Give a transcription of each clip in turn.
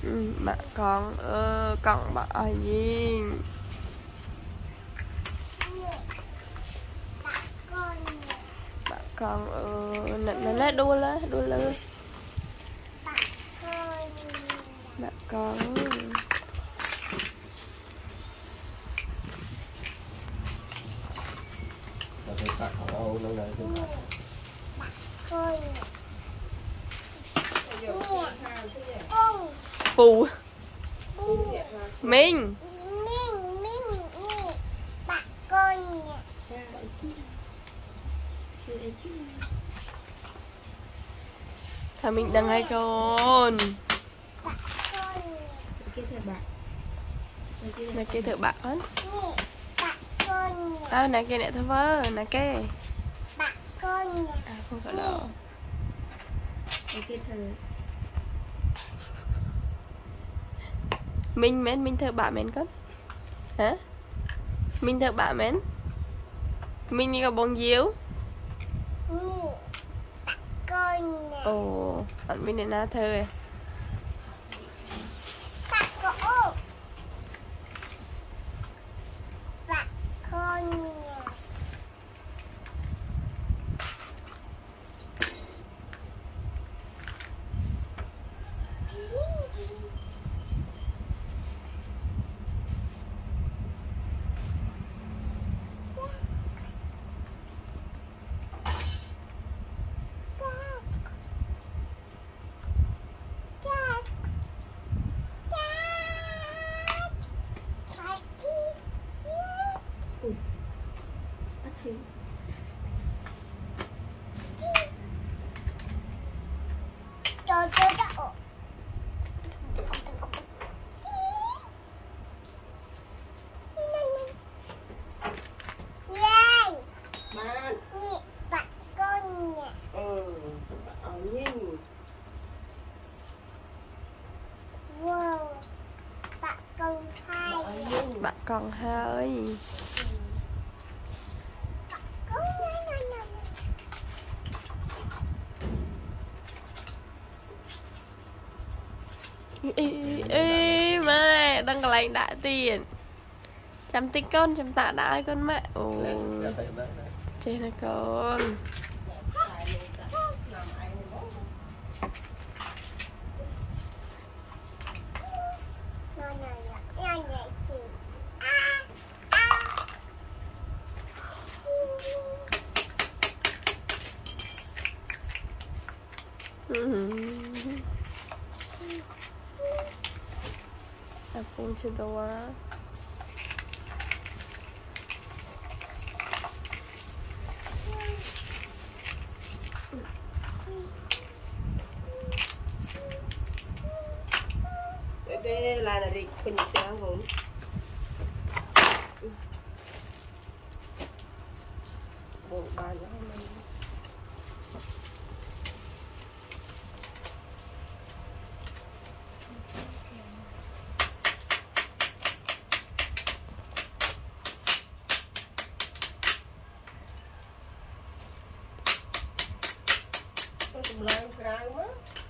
Bạn con bạn ở gì bạn con nè đua lên bạn con phù Minh bạn con thà mình đang hay con này kia thợ bạn à này kia nè thơ vơ này kia bạn con à không phải đâu cái thơ mình thợ bạn mến con hả mình thợ bạn mến mình đi gặp bông diếu con ồ bạn mình đến na thơ bạn con bạn con hơi ê mẹ đang lại đã tiền chăm tích con chăm tạ đã con mẹ ồ chết là con Apung cedera đây là đi bên trang vốn bộ bàn đó làm cái quá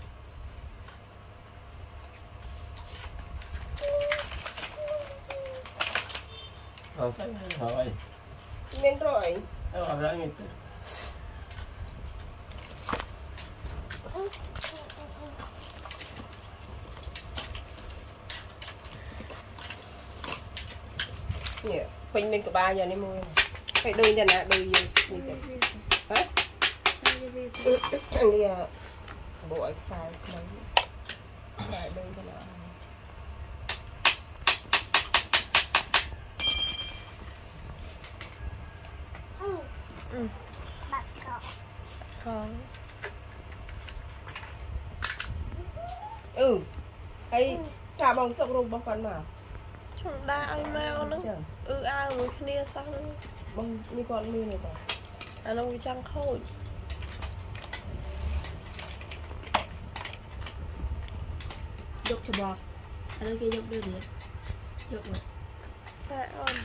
rồi lên rồi rồi ra nghe nè phình lên của ba giờ đi mua phải đưa cho nè đưa gì hả anh đi bộ anh xài đấy xài đưa cho nè bạn con không hay chà bông sọc rung bông con mà chúng ta ăn mèo nữa ai một kia sao bông như con như này cả anh ông chẳng khôi dốc cho bò anh ơi kia dốc đưa đi dốc rồi sẽ ơn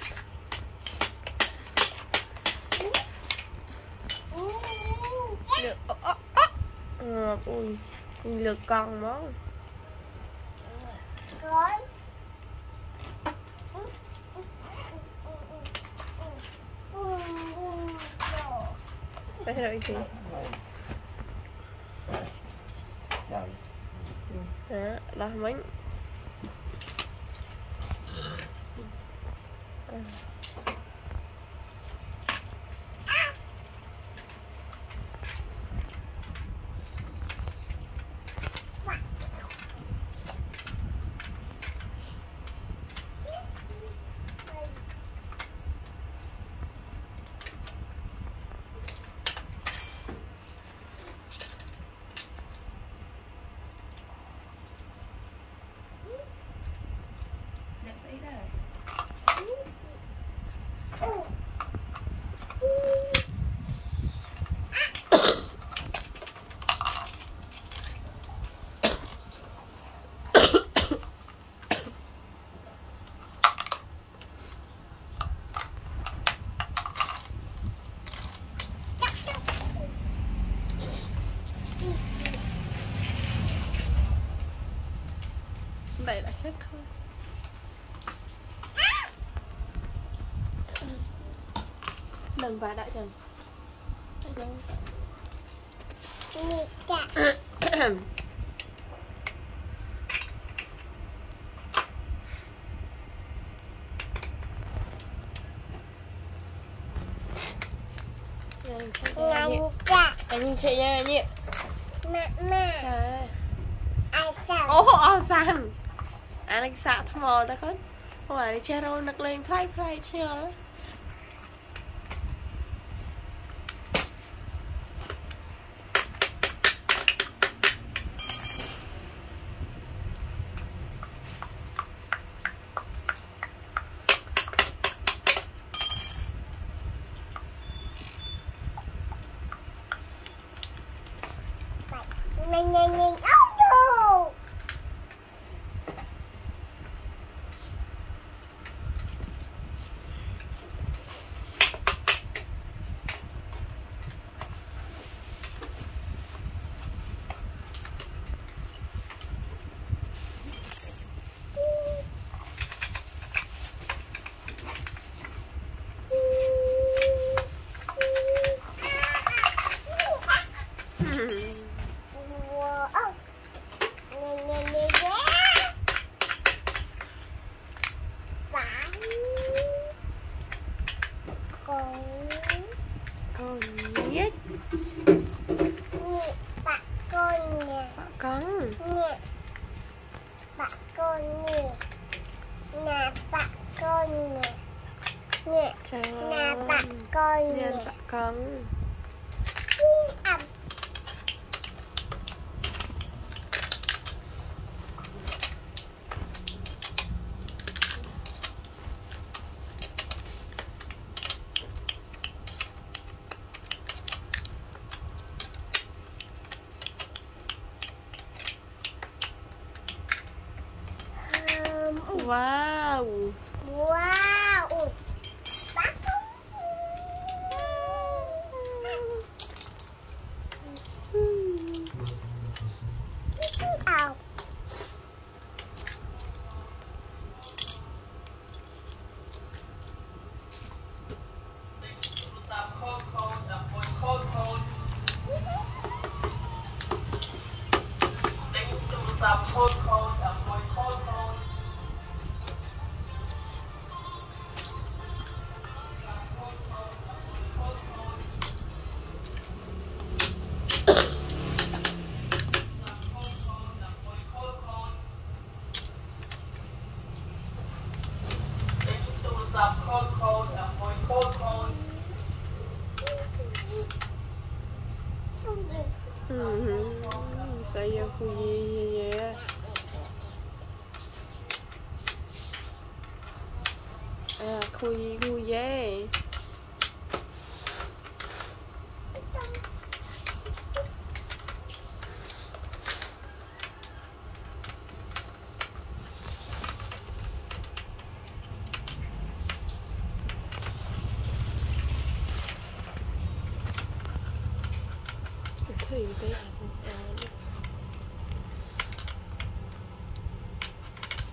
ui lượt con món Đây rồi chị. Đó bánh. Đây là xếp thôi. Đừng vào đại trần. Đại trần. Anh nhìn chị nha anh nhỉ. Mẹ. Trời ơi. Ai sao? Ô sang. Anh xạ thầm mò ta con. Không phải chơi đâu nực lên play chưa. Nhìn. Oh no. Con biết. Bạn con nè. Con. Nè. Bạn con nè. Nè bạn con nè. Nè. Trời Nè ơi. bạn con nè. Bạn con. Ẩm. Wow. Wow. Bác không? Saya kuyi ya. Kuyi. See they have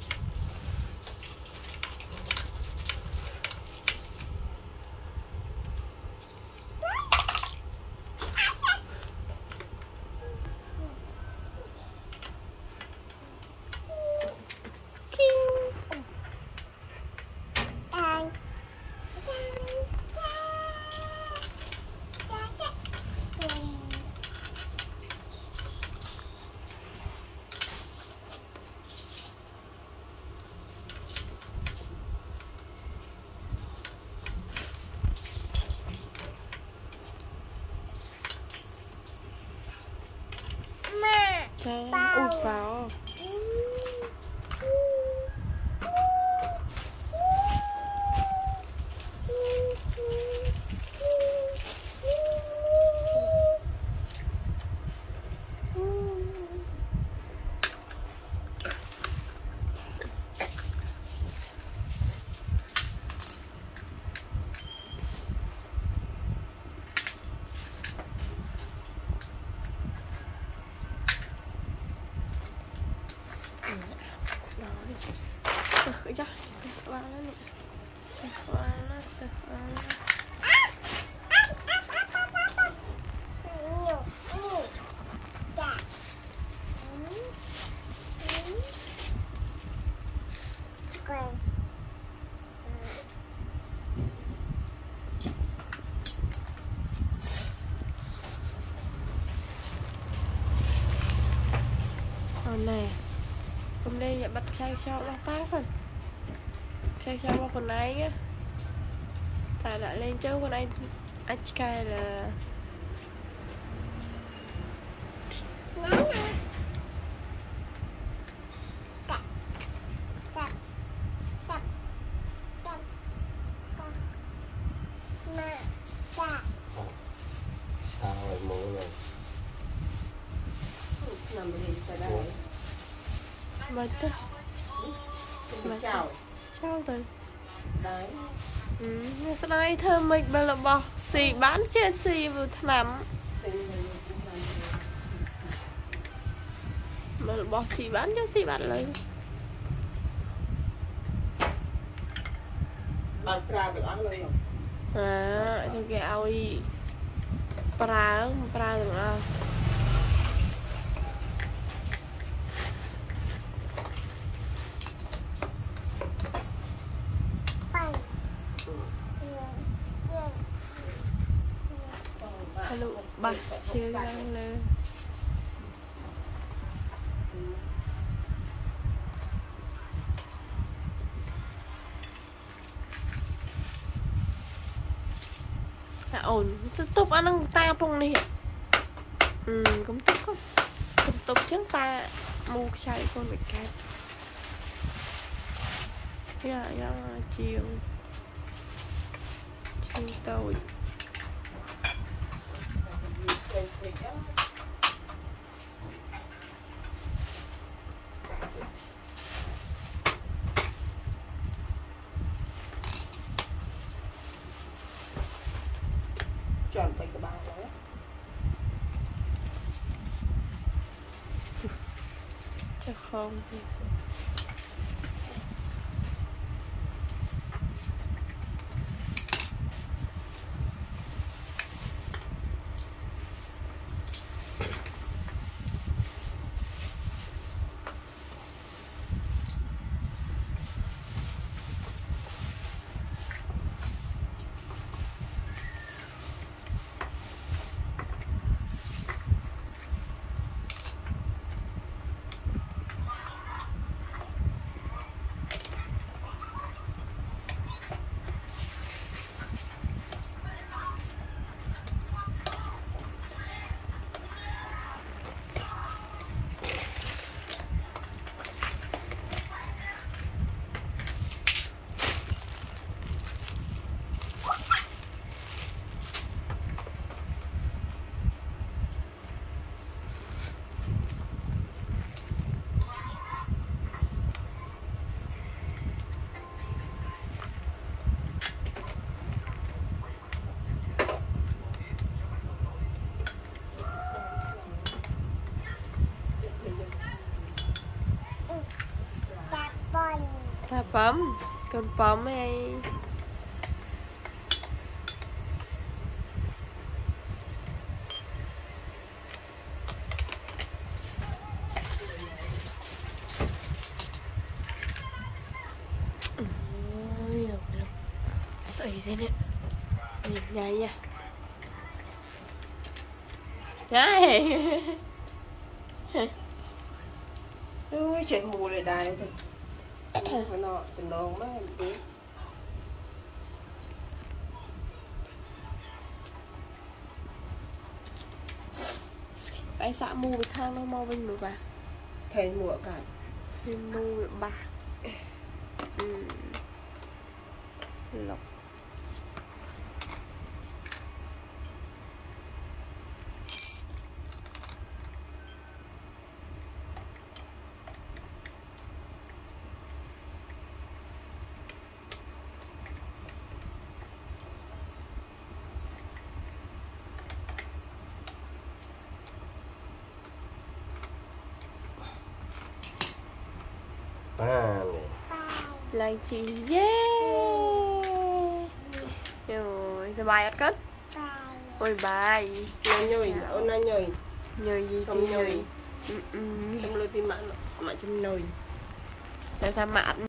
Ya, vale. Vale, nè hôm nay nhà bắt chai cho nó tác rồi chai cho vào con này á tại lại lên chơi con anh cài là sao rồi mua rồi nằm đi tại đây mà tức chào chào rồi đấy sau đây thơm mình bao là bò xì bán chia xì vừa nằm mà bò xì bán cho xì bán lấy bạn ra được ăn luôn à cho cái ao y pra được không hello bà chưa đang lên ổn tục ăn ăn ta phong này cũng tục chúng ta mua chạy con bị cái dạ chiều tôi chọn tay cái bao đó chắc không ta bấm con bấm ấy sợi thế này nhảy nha nhảy ui chạy mù lại đài thôi phải nọ tình đồn má em tí cái xã mua với khang nó mau bên một bà thầy mùa cả thì mua với bà lọc Lại chị rồi sao bài ớt cất ôi bài nhồi ôn na nhồi nhồi gì không nhồi nhồi trong lôi tim mạng mà trong nhồi để tham mạn